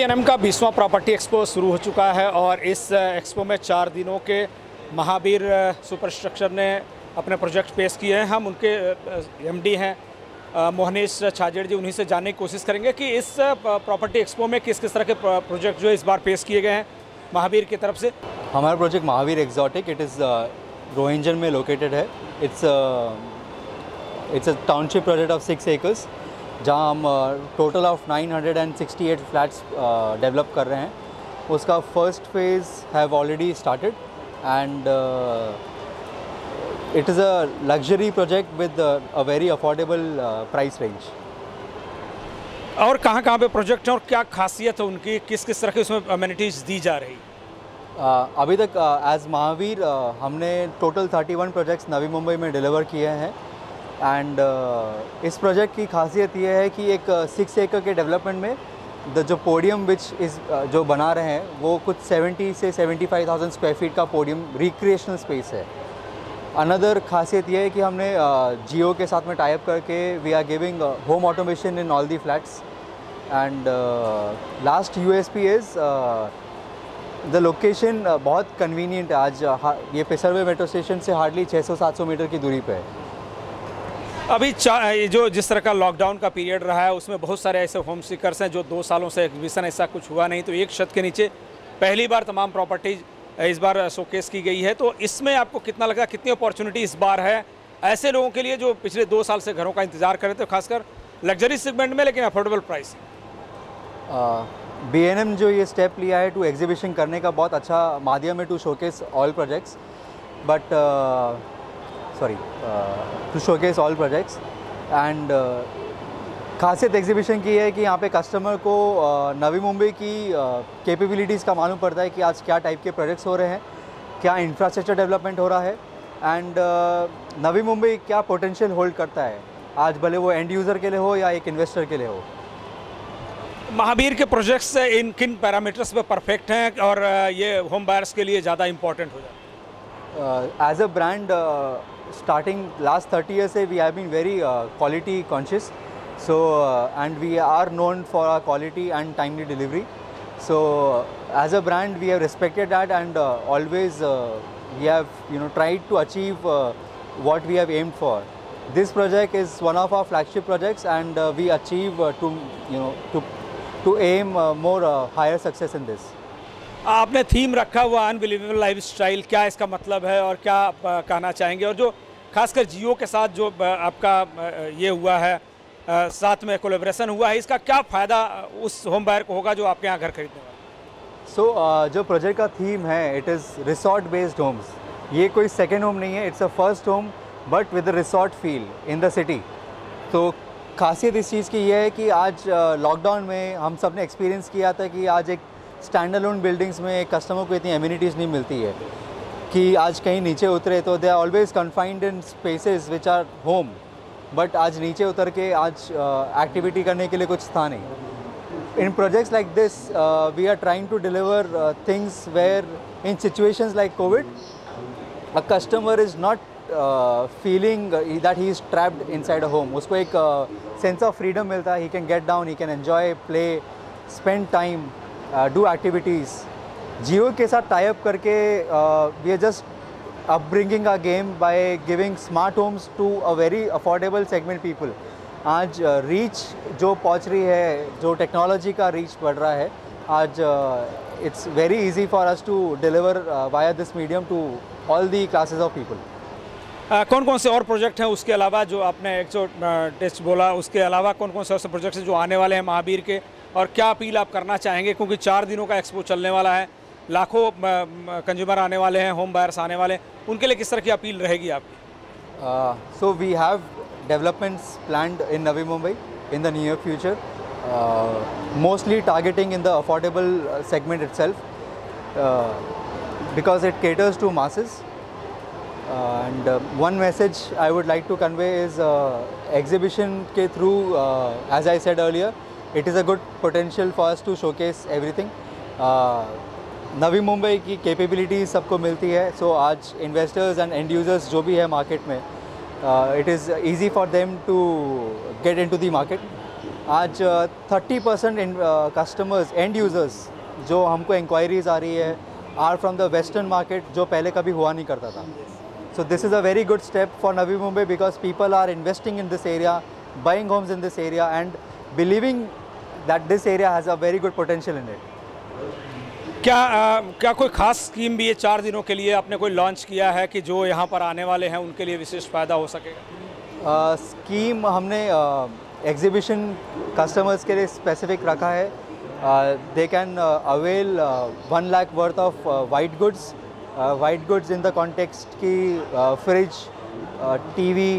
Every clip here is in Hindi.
B&M का 20वां प्रॉपर्टी एक्सपो शुरू हो चुका है और इस एक्सपो में 4 दिनों के महावीर सुपर स्ट्रक्चर ने अपने प्रोजेक्ट पेश किए हैं। हम उनके MD हैं मोहनीश छाजेड़ जी, उन्हीं से जानने की कोशिश करेंगे कि इस प्रॉपर्टी एक्सपो में किस किस तरह के प्रोजेक्ट जो है इस बार पेश किए गए हैं महावीर की तरफ से। हमारा project Mahavir exotic, it is Rohinjan में लोकेटेड है। It's a township project of 6 acres, जहाँ हम टोटल ऑफ 968 फ्लैट्स डेवलप कर रहे हैं। उसका first phase have already started and it is a luxury project with a very affordable price range. और कहाँ पे प्रोजेक्ट हैं और क्या खासियत है उनकी, किस किस तरह की उसमें अमेनिटीज़ दी जा रही? अभी तक एज महावीर हमने टोटल 31 प्रोजेक्ट्स नवी मुंबई में डिलीवर किए हैं एंड इस प्रोजेक्ट की खासियत ये है कि एक 6 acre के डेवलपमेंट में जो पोडियम विच इज़ जो बना रहे हैं वो कुछ 70 से 75,000 स्क्वायर फीट का पोडियम रिक्रिएशनल स्पेस है। अनदर खासियत ये है कि हमने जियो के साथ में टाइप करके we are giving home automation in all the flats and last USP is the location बहुत कन्वीनियंट है। आज ये पिसरवे मेट्रो स्टेशन से हार्डली 600-700 मीटर की दूरी पे है। अभी जो जिस तरह का लॉकडाउन का पीरियड रहा है उसमें बहुत सारे ऐसे होम सीकर्स हैं जो 2 सालों से एग्जीबिशन ऐसा कुछ हुआ नहीं, तो एक छत के नीचे पहली बार तमाम प्रॉपर्टीज इस बार शोकेस की गई है। तो इसमें आपको कितना लगा, कितनी अपॉर्चुनिटी इस बार है ऐसे लोगों के लिए जो पिछले 2 साल से घरों का इंतजार कर रहे थे, खासकर लग्जरी सेगमेंट में लेकिन अफोर्डेबल प्राइस? B&M जो ये स्टेप लिया है टू एग्जीबिशन करने का बहुत अच्छा माध्यम है to showcase all projects, but to showcase all projects and खासियत एग्जीबिशन की है कि यहाँ पे कस्टमर को नवी मुंबई की कैपेबिलिटीज़ का मालूम पड़ता है कि आज क्या टाइप के प्रोजेक्ट्स हो रहे हैं, क्या इंफ्रास्ट्रक्चर डेवलपमेंट हो रहा है एंड नवी मुंबई क्या पोटेंशियल होल्ड करता है, आज भले वो एंड यूज़र के लिए हो या एक इन्वेस्टर के लिए हो। महावीर के प्रोजेक्ट्स इन किन पैरामीटर्स पे परफेक्ट हैं और ये होम बायर्स के लिए ज़्यादा इंपॉर्टेंट हो जाता है? As a brand starting last 30 years we have been very quality conscious, so and we are known for our quality and timely delivery, so as a brand we have respected that and always we have tried to achieve what we have aimed for. This project is one of our flagship projects and we achieve to aim more higher success in this. आपने थीम रखा हुआ अनबिलीवेबल लाइफस्टाइल, क्या इसका मतलब है और क्या कहना चाहेंगे? और जो खासकर जियो के साथ जो आपका ये हुआ है, साथ में कोलैबोरेशन हुआ है, इसका क्या फ़ायदा उस होम बायर को होगा जो आपके यहाँ घर खरीदने वाला? सो जो प्रोजेक्ट का थीम है it is resort based homes. ये कोई सेकेंड होम नहीं है, it's a first home but with a resort feel in the city. तो खासियत इस चीज़ की ये है कि आज लॉकडाउन में हम सब ने एक्सपीरियंस किया था कि आज एक स्टैंड अलोन बिल्डिंग्स में कस्टमर को इतनी एमिनिटीज़ नहीं मिलती है कि आज कहीं नीचे उतरे तो they are always confined in spaces which are home, but आज नीचे उतर के आज एक्टिविटी करने के लिए कुछ था नहीं। In projects like this we are trying to deliver things where in situations like covid a customer is not feeling that he is trapped inside a home. उसको एक सेंस ऑफ फ्रीडम मिलता है, he can get down, he can enjoy, play, spend time, do activities. Jio के साथ टाई अप करके we are just upbringing a game by giving smart homes to a very affordable segment people. आज रीच जो पहुंच रही है, जो टेक्नोलॉजी का रीच बढ़ रहा है, आज it's very easy for us to deliver via this medium to all the classes of people. कौन कौन से और प्रोजेक्ट हैं उसके अलावा, जो आपने 100 टेस्ट बोला, उसके अलावा कौन कौन से और प्रोजेक्ट्स हैं जो आने वाले हैं महावीर के, और क्या अपील आप करना चाहेंगे? क्योंकि 4 दिनों का एक्सपो चलने वाला है, लाखों कंज्यूमर आने वाले हैं, होम बायर्स आने वाले हैं, उनके लिए किस तरह की अपील रहेगी आपकी? So we have developments planned in Navi Mumbai in the near future, mostly targeting in the affordable segment itself because it caters to masses. And one message I would like to convey is exhibition के through, as I said earlier, it is a good potential for us to showcase everything. Navi Mumbai की कैपेबिलिटी सबको मिलती है, सो आज इन्वेस्टर्स एंड एंड यूज़र्स जो भी है मार्केट में, it is easy for them to get into the market आज 30% कस्टमर्स एंड यूज़र्स जो हमको इंक्वायरीज़ आ रही है are from the western market, जो पहले कभी हुआ नहीं करता था. So this is a very good step for Navi Mumbai because people are investing in this area, buying homes in this area and believing that this area has a very good potential in it. क्या कोई खास स्कीम भी ये 4 दिनों के लिए आपने कोई लॉन्च किया है कि जो यहाँ पर आने वाले हैं उनके लिए विशेष फ़ायदा हो सकेगा? स्कीम हमने एग्जीबिशन कस्टमर्स के लिए स्पेसिफिक रखा है. They can avail 1 lakh worth of white goods in the context की फ्रिज, टीवी,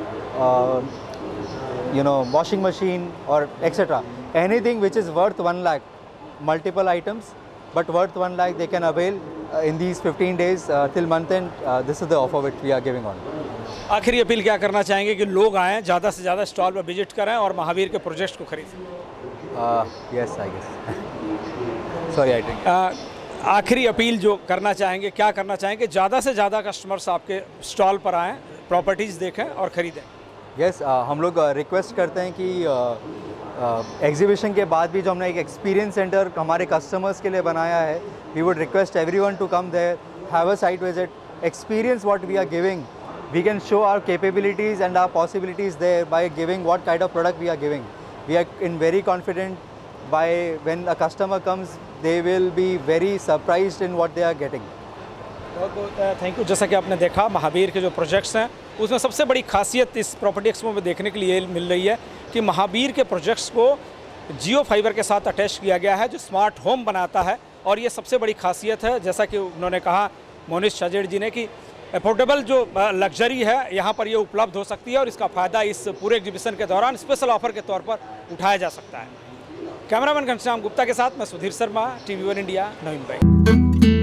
वॉशिंग मशीन और etcetera, anything which is worth 1 lakh, multiple items but worth 1 lakh they can avail in these 15 days till month end. This is the offer which we are giving on. आखिरी अपील क्या करना चाहेंगे कि लोग आएँ, ज़्यादा से ज़्यादा स्टॉल पर विजिट करें और महावीर के प्रोजेक्ट्स को खरीदें? Yes, I guess. Sorry, I didn't. आखिरी अपील जो करना चाहेंगे, क्या करना चाहेंगे? ज़्यादा से ज़्यादा कस्टमर्स आपके स्टॉल पर आएँ, प्रॉपर्टीज़ देखें और ख़रीदें. Yes, हम लोग रिक्वेस्ट करते हैं कि एग्जीबिशन के बाद भी जो हमने एक एक्सपीरियंस सेंटर हमारे कस्टमर्स के लिए बनाया है, we would request everyone to come there, have a site visit, experience what we are giving. We can show our capabilities and our possibilities there by giving what kind of product we are giving. We are in very confident by when a customer comes they will be very surprised in what they are getting. बहुत बहुत थैंक यू. जैसा कि आपने देखा, महावीर के जो प्रोजेक्ट्स हैं उसमें सबसे बड़ी खासियत इस प्रॉपर्टी एक्सपो में देखने के लिए मिल रही है कि महावीर के प्रोजेक्ट्स को जियो फाइबर के साथ अटैच किया गया है जो स्मार्ट होम बनाता है. और ये सबसे बड़ी खासियत है, जैसा कि उन्होंने कहा मोनिश छजेड़ जी ने, कि अफोर्डेबल जो लग्जरी है यहाँ पर ये उपलब्ध हो सकती है और इसका फ़ायदा इस पूरे एग्जीबिशन के दौरान स्पेशल ऑफर के तौर पर उठाया जा सकता है. कैमरामैन घनश्याम गुप्ता के साथ मैं Sudhir Sharma, TV1 India, Navi Mumbai.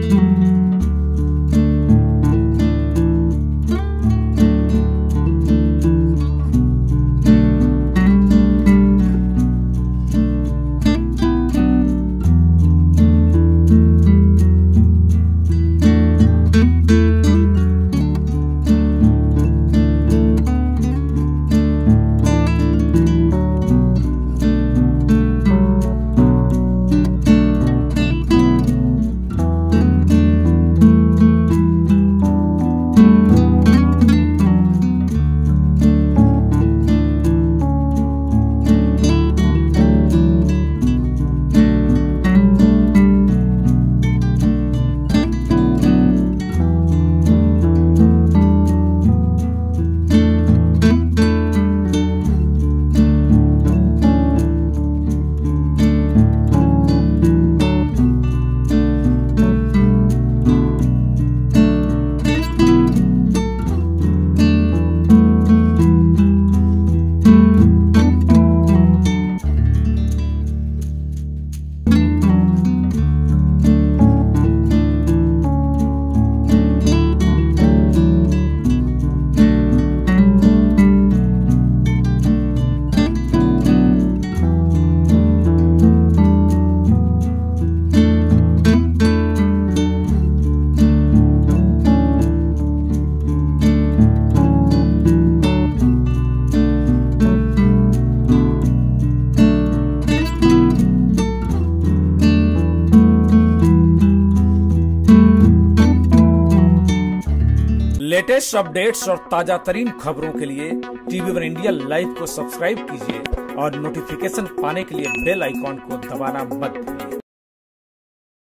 Latest updates और ताजा तरीन खबरों के लिए TV1 इंडिया लाइव को सब्सक्राइब कीजिए और नोटिफिकेशन पाने के लिए बेल आइकॉन को दबाना मत भूलिए.